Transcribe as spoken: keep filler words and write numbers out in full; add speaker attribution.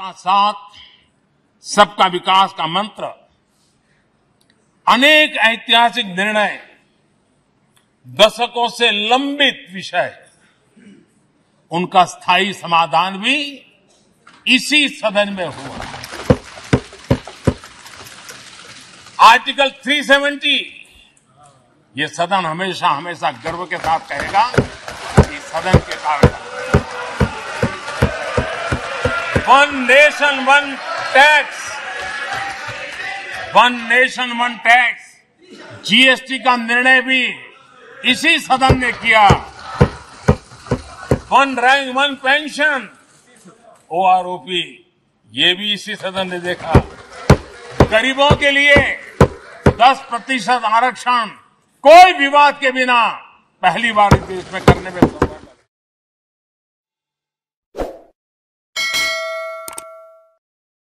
Speaker 1: सबका साथ सबका विकास का मंत्र अनेक ऐतिहासिक निर्णय, दशकों से लंबित विषय, उनका स्थायी समाधान भी इसी सदन में हुआ। आर्टिकल तीन सौ सत्तर, ये सदन हमेशा हमेशा गर्व के साथ कहेगा कि सदन के कारण one nation one tax, one nation one tax, GST का निर्णय भी इसी सदन ने किया। One rank one pension, OROP, ये भी इसी सदन ने देखा। गरीबों के लिए दस प्रतिशत आरक्षण कोई विवाद के बिना पहली बार इस देश में करने में